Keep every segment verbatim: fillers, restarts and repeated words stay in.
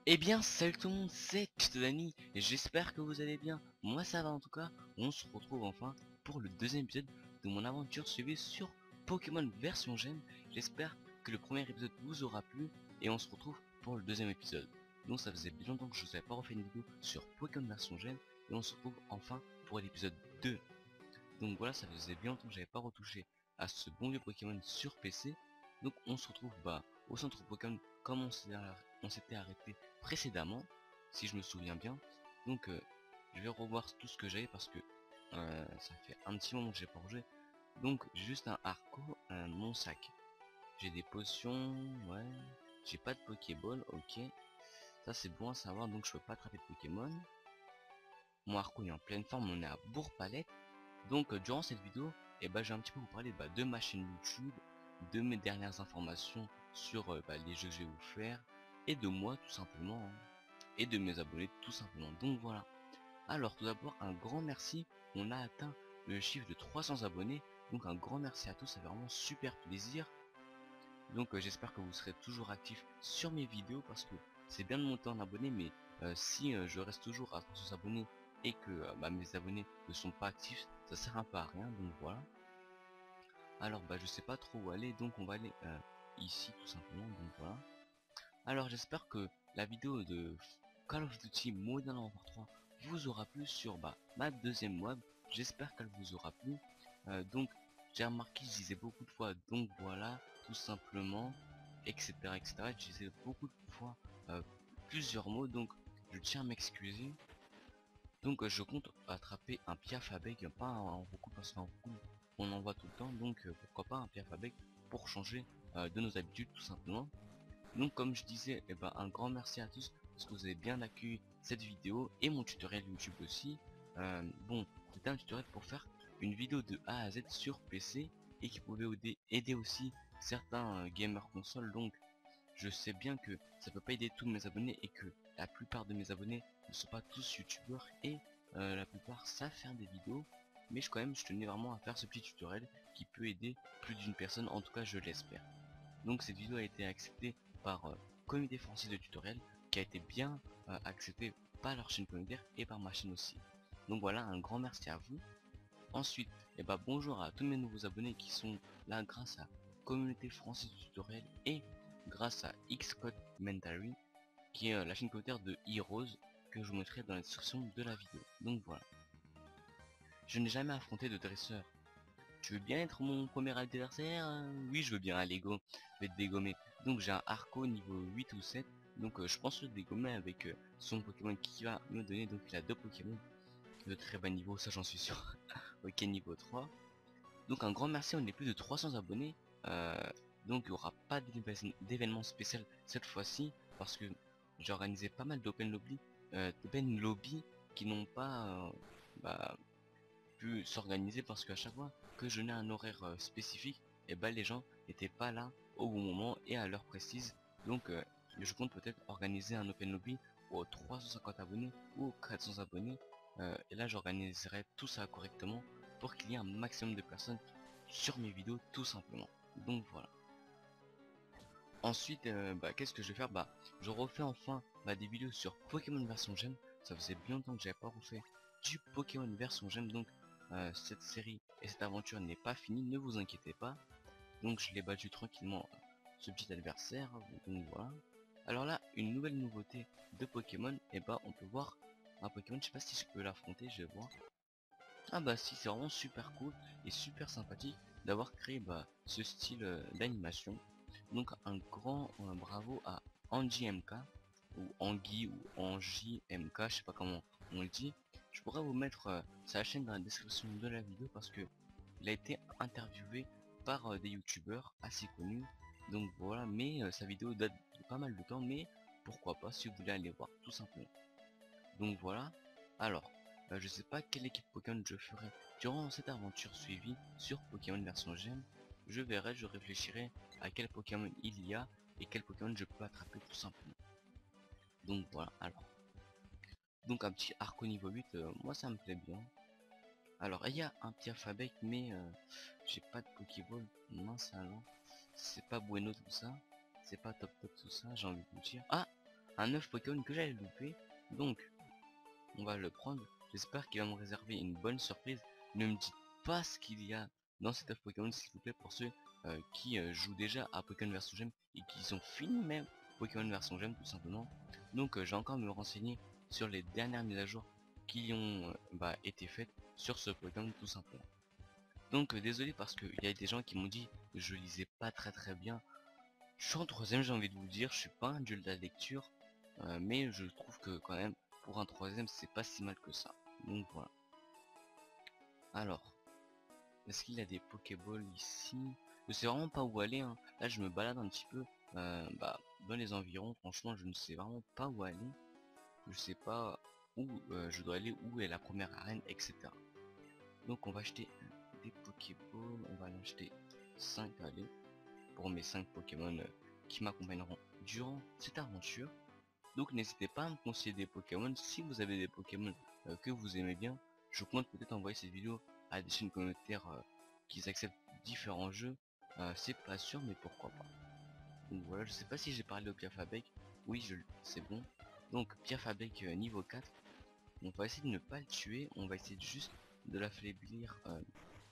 Eh bien, salut tout le monde, c'est Dani et j'espère que vous allez bien. Moi ça va en tout cas. On se retrouve enfin pour le deuxième épisode de mon aventure suivie sur Pokémon version Gemme. J'espère que le premier épisode vous aura plu et on se retrouve pour le deuxième épisode. Donc ça faisait bien longtemps que je vous avais pas refait une vidéo sur Pokémon version Gemme et on se retrouve enfin pour l'épisode deux. Donc voilà, ça faisait bien longtemps que j'avais pas retouché à ce bon vieux Pokémon sur P C. Donc on se retrouve bah au centre Pokémon comme on s'était on s'était arrêté précédemment, si je me souviens bien. Donc euh, je vais revoir tout ce que j'ai parce que euh, ça fait un petit moment que j'ai pas rejoué. Donc j'ai juste un Arco, un mon sac. J'ai des potions, ouais. J'ai pas de Pokéball, ok. Ça c'est bon à savoir, donc je peux pas attraper de Pokémon. Mon Arco est en pleine forme, on est à Bourg-Palette. Donc euh, durant cette vidéo, eh ben, je vais un petit peu vous parler bah, de ma chaîne YouTube, de mes dernières informations sur euh, bah, les jeux que je vais vous faire, et de moi tout simplement, hein, et de mes abonnés tout simplement. Donc voilà. Alors tout d'abord, un grand merci, on a atteint le chiffre de trois cents abonnés, donc un grand merci à tous, ça fait vraiment super plaisir. Donc euh, j'espère que vous serez toujours actifs sur mes vidéos parce que c'est bien de monter en abonnés, mais euh, si euh, je reste toujours à trois cents abonnés et que euh, bah, mes abonnés ne sont pas actifs, ça sert un peu à rien, donc voilà. Alors bah je sais pas trop où aller, donc on va aller euh, ici tout simplement, donc voilà. Alors j'espère que la vidéo de Call of Duty Modern Warfare trois vous aura plu sur bah, ma deuxième web, j'espère qu'elle vous aura plu. Euh, donc j'ai remarqué, je disais beaucoup de fois donc voilà, tout simplement, etc etc. Je disais beaucoup de fois euh, plusieurs mots, donc je tiens à m'excuser. Donc euh, je compte attraper un Piaf avec, pas en beaucoup parce qu'en beaucoup on en voit tout le temps, donc euh, pourquoi pas un Piaf avec pour changer euh, de nos habitudes tout simplement. Donc comme je disais, eh ben, un grand merci à tous parce que vous avez bien accueilli cette vidéo et mon tutoriel YouTube aussi. Euh, bon, c'était un tutoriel pour faire une vidéo de A à Z sur P C et qui pouvait aider, aider aussi certains euh, gamers consoles. Donc je sais bien que ça peut pas aider tous mes abonnés et que la plupart de mes abonnés ne sont pas tous youtubeurs et euh, la plupart savent faire des vidéos. Mais je quand même je tenais vraiment à faire ce petit tutoriel qui peut aider plus d'une personne, en tout cas je l'espère. Donc cette vidéo a été acceptée par euh, Comité français de tutoriel qui a été bien euh, accepté par leur chaîne communautaire et par ma chaîne aussi. Donc voilà, un grand merci à vous. Ensuite, et bah bonjour à tous mes nouveaux abonnés qui sont là grâce à Communauté française de tutoriel et grâce à Xcode Mentary qui est euh, la chaîne communautaire de Heroes que je vous mettrai dans la description de la vidéo. Donc voilà. Je n'ai jamais affronté de dresseur. Tu veux bien être mon premier adversaire? euh Oui, je veux bien, allez go, je vais te dégommer. Donc j'ai un Arco niveau huit ou sept, donc euh, je pense le dégommer avec euh, son Pokémon qui va me donner, donc il a deux Pokémon de très bas niveau, ça j'en suis sûr. Ok, niveau trois. Donc un grand merci, on est plus de trois cents abonnés, euh, donc il n'y aura pas d'événement spécial cette fois-ci, parce que j'ai organisé pas mal d'open lobby, euh, d'open lobby qui n'ont pas... euh, bah, pu s'organiser parce qu'à chaque fois que je n'ai un horaire euh, spécifique, et bah les gens n'étaient pas là au bon moment et à l'heure précise. Donc euh, je compte peut-être organiser un open lobby aux trois cent cinquante abonnés ou aux quatre cents abonnés. Euh, et là j'organiserai tout ça correctement pour qu'il y ait un maximum de personnes sur mes vidéos tout simplement. Donc voilà. Ensuite, euh, bah, qu'est-ce que je vais faire? Bah, je refais enfin bah, des vidéos sur Pokémon version Gemme. Ça faisait bien longtemps que j'avais pas refait du Pokémon version Gemme, donc euh, cette série et cette aventure n'est pas finie, ne vous inquiétez pas. Donc je l'ai battu tranquillement, ce petit adversaire, donc voilà. Alors là, une nouvelle nouveauté de Pokémon, et bah on peut voir un Pokémon, je sais pas si je peux l'affronter, je vais voir. Ah bah si, c'est vraiment super cool et super sympathique d'avoir créé bah, ce style euh, d'animation. Donc un grand euh, bravo à Angie M K ou Angie ou Angie M K, je sais pas comment on le dit. Je pourrais vous mettre euh, sa chaîne dans la description de la vidéo parce que il a été interviewé par euh, des youtubeurs assez connus. Donc voilà, mais euh, sa vidéo date de pas mal de temps, mais pourquoi pas si vous voulez aller voir tout simplement. Donc voilà. Alors, euh, je sais pas quelle équipe Pokémon je ferai durant cette aventure suivie sur Pokémon version Gemme. Je verrai, je réfléchirai à quel Pokémon il y a et quel Pokémon je peux attraper tout simplement. Donc voilà, alors. Donc un petit Arco niveau huit, euh, moi ça me plaît bien. Alors il y a un petit alphabet mais euh, j'ai pas de Pokéball, mince alors. C'est pas bueno tout ça. C'est pas top top tout ça, j'ai envie de vous dire. Ah, un œuf Pokémon que j'allais louper. Donc on va le prendre. J'espère qu'il va me réserver une bonne surprise. Ne me dites pas ce qu'il y a dans cet œuf Pokémon s'il vous plaît, pour ceux euh, qui euh, jouent déjà à Pokémon version Gemme et qui ont fini même Pokémon version Gemme tout simplement. Donc euh, j'ai encore me renseigner sur les dernières mises à jour qui ont euh, bah, été faites sur ce Pokémon tout simplement. Donc euh, désolé parce qu'il y a des gens qui m'ont dit que je lisais pas très très bien. Je suis en troisième, j'ai envie de vous dire, je suis pas un dieu de la lecture, euh, mais je trouve que quand même pour un troisième c'est pas si mal que ça. Donc voilà. Alors, est-ce qu'il y a des Pokéballs ici? Je sais vraiment pas où aller, hein. Là je me balade un petit peu euh, bah, dans les environs. Franchement je ne sais vraiment pas où aller. Je sais pas où euh, je dois aller, où est la première arène, et cetera. Donc on va acheter des Pokéballs, on va en acheter cinq, allez, pour mes cinq Pokémon euh, qui m'accompagneront durant cette aventure. Donc n'hésitez pas à me conseiller des Pokémon si vous avez des Pokémon euh, que vous aimez bien. Je compte peut-être envoyer cette vidéo à des chaînes communautaires euh, qui acceptent différents jeux. Euh, c'est pas sûr mais pourquoi pas. Donc voilà, je sais pas si j'ai parlé au Piafabec. Oui, je c'est bon. Donc Piafabec euh, niveau quatre. On va essayer de ne pas le tuer. On va essayer de juste de l'affaiblir euh,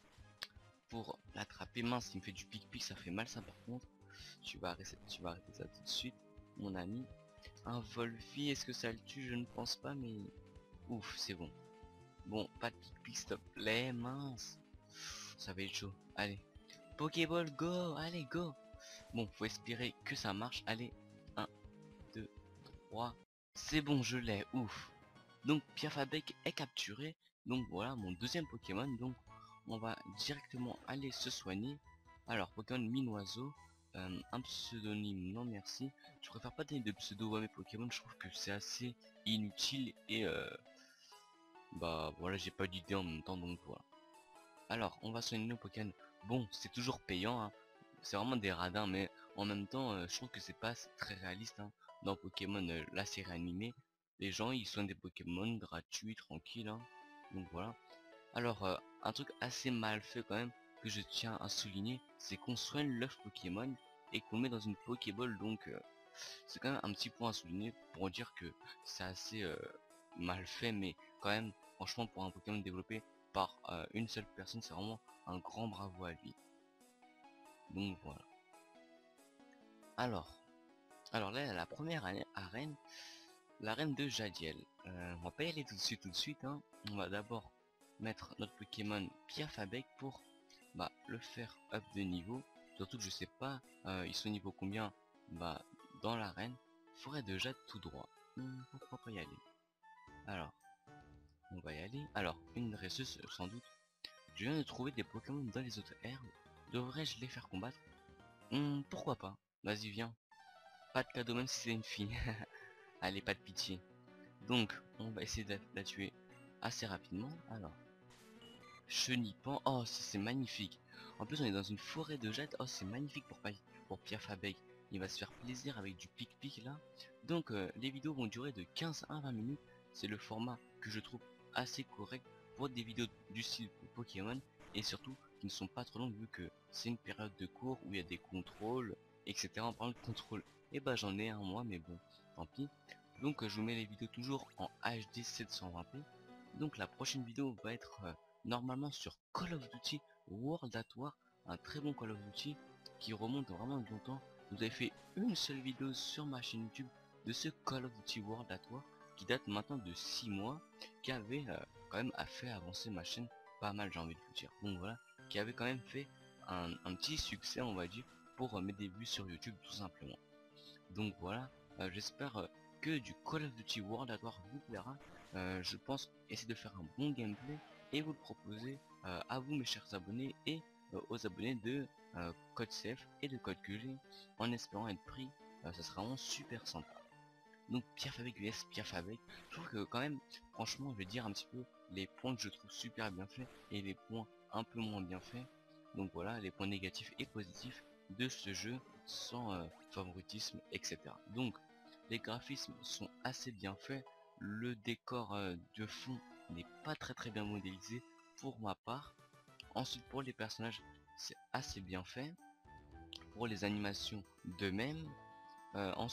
pour l'attraper. Mince, il me fait du pic-pic, ça fait mal ça par contre. Tu vas arrêter, tu vas arrêter ça tout de suite, mon ami. Un Volvi, est-ce que ça le tue? Je ne pense pas, mais ouf, c'est bon. Bon, pas de pic-pic, s'il te plaît, mince. Ça va être chaud. Allez, Pokéball, go, allez, go. Bon, faut espérer que ça marche. Allez, un, deux, trois. C'est bon, je l'ai, ouf. Donc, Piafabec est capturé. Donc voilà, mon deuxième Pokémon. Donc, on va directement aller se soigner. Alors, Pokémon Minoiseau. Euh, un pseudonyme, non merci. Je préfère pas donner de pseudo à mes Pokémon. Je trouve que c'est assez inutile. Et euh, bah voilà, j'ai pas d'idée en même temps. Donc voilà. Alors, on va soigner nos Pokémon. Bon, c'est toujours payant, hein. C'est vraiment des radins, mais en même temps, euh, je trouve que c'est pas très réaliste, hein. Dans Pokémon, euh, la série animée, les gens, ils soignent des Pokémon gratuits, tranquilles, hein. Donc voilà. Alors, euh, un truc assez mal fait quand même, que je tiens à souligner, c'est qu'on soigne l'œuf Pokémon et qu'on met dans une Pokéball, donc euh, c'est quand même un petit point à souligner pour dire que c'est assez euh, mal fait, mais quand même, franchement, pour un Pokémon développé par euh, une seule personne, c'est vraiment un grand bravo à lui. Donc voilà. Alors, alors là, la première arène, l'arène de Jadiel. Euh, on va pas y aller tout de suite, tout de suite. Hein. On va d'abord mettre notre Pokémon Piafabec pour bah, le faire up de niveau. Surtout que je sais pas, euh, ils sont niveau combien bah, dans l'arène. Forêt de Jade tout droit. Hmm, pourquoi pas y aller? Alors, on va y aller. Alors, une dresseuse sans doute. Je viens de trouver des Pokémon dans les autres herbes. Devrais-je les faire combattre? Hmm, pourquoi pas? Vas-y, viens. Pas de cadeau même si c'est une fille. Allez, pas de pitié. Donc, on va essayer de la, de la tuer assez rapidement. Alors, Chenipan. Oh, ça c'est magnifique. En plus, on est dans une forêt de jade. Oh, c'est magnifique pour, pour Piafabec. Il va se faire plaisir avec du pic-pic là. Donc, euh, les vidéos vont durer de quinze à vingt minutes. C'est le format que je trouve assez correct pour des vidéos du style Pokémon. Et surtout, qui ne sont pas trop longues vu que c'est une période de cours où il y a des contrôles, et cetera. En parlant de contrôle, et bah j'en ai un moi, mais bon, tant pis. Donc, euh, je vous mets les vidéos toujours en H D sept cent vingt p. Donc, la prochaine vidéo va être... Euh, normalement sur Call of Duty World at War, un très bon Call of Duty qui remonte vraiment longtemps. Vous avez fait une seule vidéo sur ma chaîne YouTube de ce Call of Duty World at War qui date maintenant de six mois, qui avait euh, quand même a fait avancer ma chaîne pas mal, j'ai envie de vous dire. Donc voilà, qui avait quand même fait un, un petit succès, on va dire, pour euh, mes débuts sur YouTube tout simplement. Donc voilà, euh, j'espère euh, que du Call of Duty World at War vous plaira. Euh, je pense essayer de faire un bon gameplay et vous le proposer euh, à vous mes chers abonnés et euh, aux abonnés de euh, Code C F et de Code Q G en espérant être pris. Euh, ça sera vraiment super sympa. Donc Piafabec vs Piafabec, je trouve que quand même, franchement, je vais dire un petit peu les points que je trouve super bien faits et les points un peu moins bien faits. Donc voilà, les points négatifs et positifs de ce jeu sans euh, favoritisme, et cetera. Donc les graphismes sont assez bien faits, le décor euh, de fond n'est pas très très bien modélisé pour ma part. Ensuite pour les personnages, c'est assez bien fait. Pour les animations de même. Euh, ensuite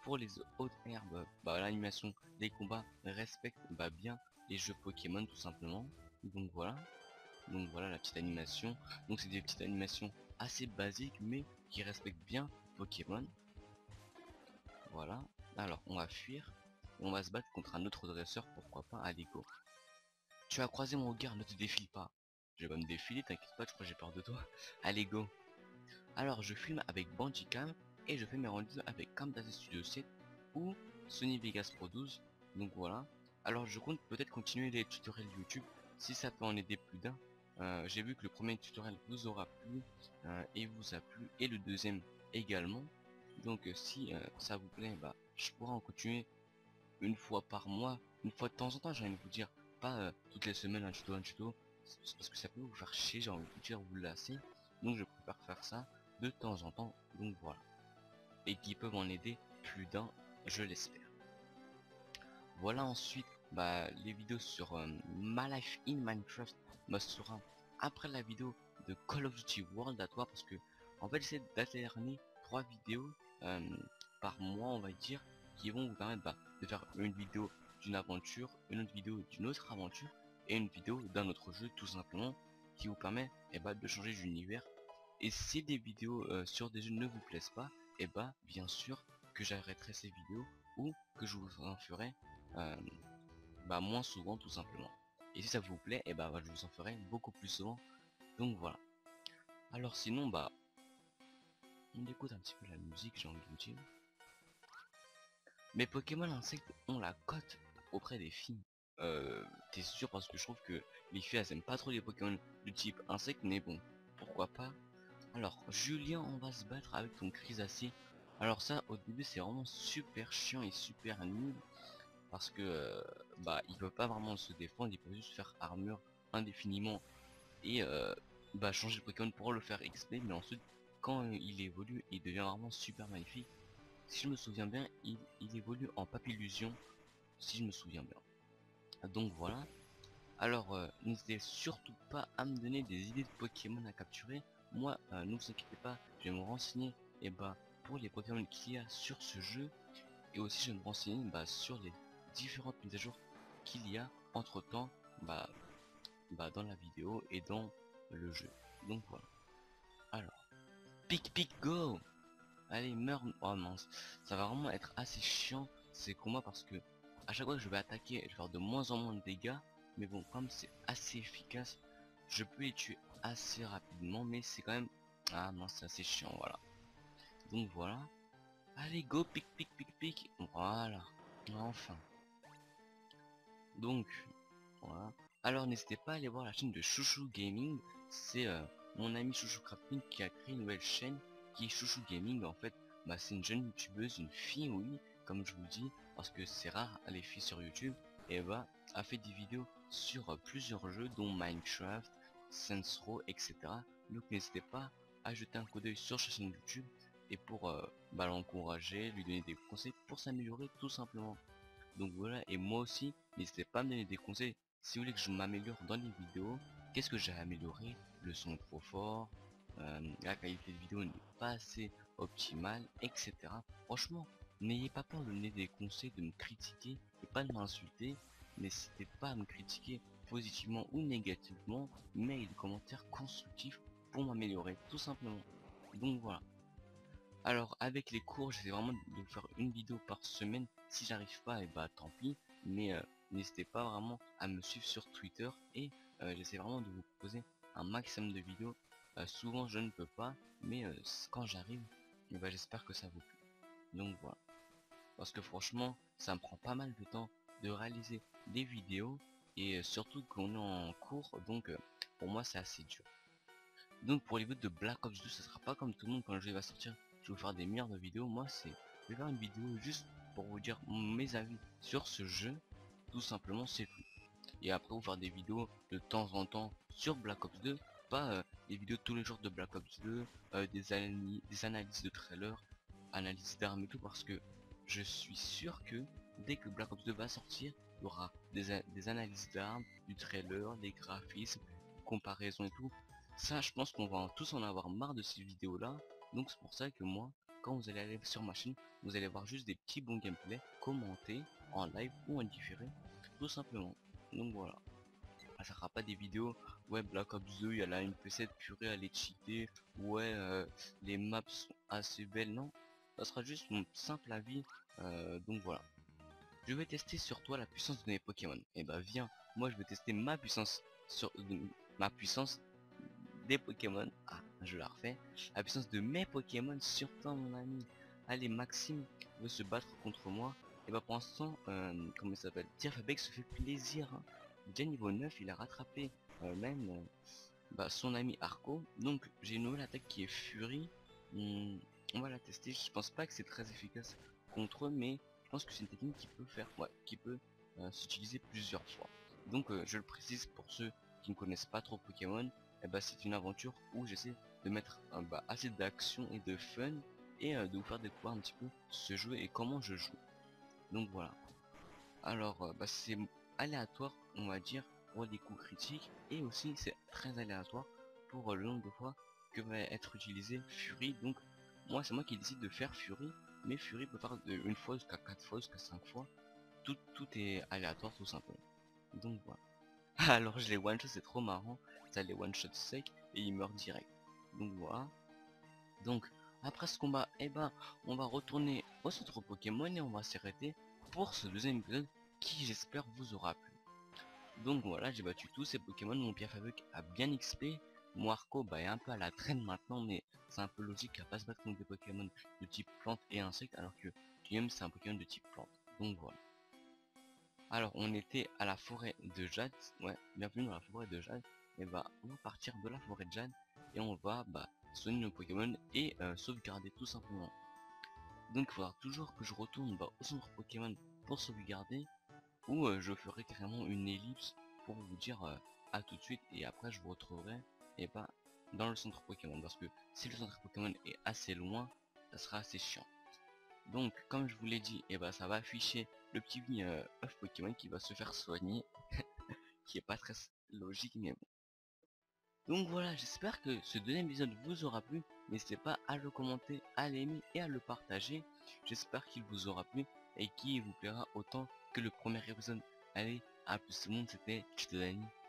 Pour les hautes herbes, bah, l'animation des combats respecte bah, bien les jeux Pokémon tout simplement. Donc voilà, donc voilà la petite animation. Donc c'est des petites animations assez basiques mais qui respectent bien Pokémon. Voilà, alors on va fuir. On va se battre contre un autre dresseur, pourquoi pas. Allez go. Tu as croisé mon regard, ne te défile pas. Je vais pas me défiler, t'inquiète pas, je crois que j'ai peur de toi. Allez go. Alors je filme avec Bandicam et je fais mes rendus avec Camtasia Studio sept ou Sony Vegas Pro douze. Donc voilà. Alors je compte peut-être continuer les tutoriels YouTube si ça peut en aider plus d'un. Euh, j'ai vu que le premier tutoriel vous aura plu euh, et vous a plu et le deuxième également. Donc euh, si euh, ça vous plaît, bah je pourrais en continuer une fois par mois, une fois de temps en temps, j'ai envie de vous dire, pas euh, toutes les semaines un tuto, un tuto, c'est parce que ça peut vous faire chier, j'ai envie de vous dire, vous lasser, donc je préfère faire ça de temps en temps, donc voilà, et qui peuvent en aider plus d'un, je l'espère. Voilà ensuite, bah, les vidéos sur euh, My Life in Minecraft me sera après la vidéo de Call of Duty World à toi, parce que en fait j'essaie d'alterner trois vidéos euh, par mois, on va dire, qui vont vous permettre bah, de faire une vidéo d'une aventure, une autre vidéo d'une autre aventure et une vidéo d'un autre jeu tout simplement, qui vous permet et bah, de changer d'univers. Et si des vidéos euh, sur des jeux ne vous plaisent pas, et bah bien sûr que j'arrêterai ces vidéos ou que je vous en ferai euh, bah, moins souvent tout simplement. Et si ça vous plaît, et bah, bah je vous en ferai beaucoup plus souvent. Donc voilà. Alors sinon bah on écoute un petit peu la musique, j'ai envie de vous dire. Mes Pokémon insectes ont la cote auprès des filles. Euh, t'es sûr, parce que je trouve que les filles elles aiment pas trop les Pokémon du type insecte, mais bon, pourquoi pas. Alors Julien, on va se battre avec ton Crisacé. Alors ça au début c'est vraiment super chiant et super nul. Parce que euh, bah il peut pas vraiment se défendre, il peut juste faire armure indéfiniment et euh, bah changer de Pokémon pour le faire X P, mais ensuite quand euh, il évolue il devient vraiment super magnifique. Si je me souviens bien, il, il évolue en Papillusion, si je me souviens bien. Donc voilà. Alors euh, n'hésitez surtout pas à me donner des idées de Pokémon à capturer. Moi, euh, ne vous inquiétez pas, je vais me renseigner et bah pour les Pokémon qu'il y a sur ce jeu. Et aussi je vais me renseigner bah, sur les différentes mises à jour qu'il y a entre temps bah, bah, dans la vidéo et dans le jeu. Donc voilà. Alors, pic pic go. Allez, meurs. Oh mince, ça va vraiment être assez chiant ces combats parce que à chaque fois que je vais attaquer, je vais faire de moins en moins de dégâts. Mais bon, comme c'est assez efficace, je peux les tuer assez rapidement, mais c'est quand même... Ah mince, c'est assez chiant, voilà. Donc voilà. Allez, go, pic pic pic pic. Voilà. Enfin. Donc, voilà. Alors n'hésitez pas à aller voir la chaîne de Chouchou Gaming. C'est euh, mon ami Chouchou Crafting qui a créé une nouvelle chaîne qui est Chouchou Gaming. En fait, bah, c'est une jeune youtubeuse, une fille, oui, comme je vous dis, parce que c'est rare les filles sur YouTube. Et bah, a fait des vidéos sur euh, plusieurs jeux, dont Minecraft, Saints Row, et cetera. Donc n'hésitez pas à jeter un coup d'œil sur sa chaîne YouTube et pour euh, bah, l'encourager, lui donner des conseils pour s'améliorer tout simplement. Donc voilà, et moi aussi, n'hésitez pas à me donner des conseils si vous voulez que je m'améliore dans les vidéos. Qu'est-ce que j'ai amélioré? Le son est trop fort, euh, la qualité de vidéo n'est pas assez optimale, et cetera. Franchement, n'ayez pas peur de me donner des conseils, de me critiquer et pas de m'insulter. N'hésitez pas à me critiquer positivement ou négativement, mais des commentaires constructifs pour m'améliorer, tout simplement. Donc voilà. Alors avec les cours, j'essaie vraiment de faire une vidéo par semaine. Si j'arrive pas, et bah tant pis. Mais euh, n'hésitez pas vraiment à me suivre sur Twitter et euh, j'essaie vraiment de vous proposer un maximum de vidéos. Euh, souvent je ne peux pas, mais euh, quand j'arrive, et bah, j'espère que ça vous plaît. Donc voilà. Parce que franchement, ça me prend pas mal de temps de réaliser des vidéos et euh, surtout qu'on est en cours, donc euh, pour moi c'est assez dur. Donc pour les vidéos de Black Ops deux, ça sera pas comme tout le monde quand le jeu va sortir. Je vais vous faire des milliards de vidéos. Moi, c'est, je vais faire une vidéo juste pour vous dire mes avis sur ce jeu. Tout simplement, c'est tout. Et après, vous faire des vidéos de temps en temps sur Black Ops deux. Pas euh, des vidéos tous les jours de Black Ops deux, euh, des, analyses, des analyses de trailers, analyses d'armes et tout. Parce que je suis sûr que dès que Black Ops deux va sortir, il y aura des, des analyses d'armes, du trailer, des graphismes, comparaisons et tout. Ça, je pense qu'on va tous en avoir marre de ces vidéos là. Donc c'est pour ça que moi quand vous allez aller sur ma chaîne, vous allez voir juste des petits bons gameplay commentés en live ou en différé, tout simplement. Donc voilà. Ah, ça sera pas des vidéos, ouais Black Ops deux, il y a la M P sept purée, elle est cheatée, ouais euh, les maps sont assez belles, non. Ça sera juste mon simple avis, euh, donc voilà. Je vais tester sur toi la puissance de mes Pokémon. Et bah viens, moi je vais tester ma puissance sur de- ma puissance des Pokémon. Ah, je la refais. La puissance de mes Pokémon sur toi mon ami. Allez, Maxime veut se battre contre moi. Et bah pour l'instant, euh, comment il s'appelle, Dialphabex se fait plaisir, hein. Déjà niveau neuf, il a rattrapé euh, même euh, bah, son ami Arco. Donc j'ai une nouvelle attaque qui est Fury. Hmm, on va la tester. Je pense pas que c'est très efficace contre eux, mais je pense que c'est une technique qui peut faire, ouais, qui peut euh, s'utiliser plusieurs fois. Donc euh, je le précise pour ceux qui ne connaissent pas trop Pokémon, et bah, c'est une aventure où j'essaie de mettre euh, bah, assez d'action et de fun et euh, de vous faire découvrir un petit peu ce jeu et comment je joue. Donc voilà. Alors euh, bah, c'est aléatoire, on va dire, pour les coups critiques, et aussi c'est très aléatoire pour euh, le nombre de fois que va être utilisé Fury. Donc moi c'est moi qui décide de faire Fury, mais Fury peut faire de une fois jusqu'à quatre fois, jusqu'à cinq fois. Tout, tout est aléatoire tout simplement. Donc voilà. Alors je les one shot, c'est trop marrant, ça les one shot sec et ils meurent direct. Donc voilà. Donc après ce combat, eh ben on va retourner au centre Pokémon et on va s'arrêter pour ce deuxième épisode qui j'espère vous aura plu. Donc voilà, j'ai battu tous ces Pokémon, mon Piafavec a bien X P, mon Arco bah, est un peu à la traîne maintenant, mais c'est un peu logique à pas se battre contre des Pokémon de type plante et insecte, alors que Guillaume c'est un Pokémon de type plante. Donc voilà. Alors on était à la forêt de Jade, ouais, bienvenue dans la forêt de Jade, et bah on va partir de la forêt de Jade et on va bah soigner nos Pokémon et euh, sauvegarder tout simplement. Donc il faudra toujours que je retourne bah, au centre Pokémon pour sauvegarder, ou euh, je ferai carrément une ellipse pour vous dire euh, à tout de suite, et après je vous retrouverai et bah dans le centre Pokémon, parce que si le centre Pokémon est assez loin, ça sera assez chiant. Donc comme je vous l'ai dit, et bah ça va afficher le petit euh, œuf Pokémon qui va se faire soigner, qui est pas très logique mais bon. Donc voilà, j'espère que ce deuxième épisode vous aura plu. N'hésitez pas à le commenter, à l'aimer et à le partager. J'espère qu'il vous aura plu et qu'il vous plaira autant que le premier épisode. Allez, à plus tout le monde, c'était Chitodani.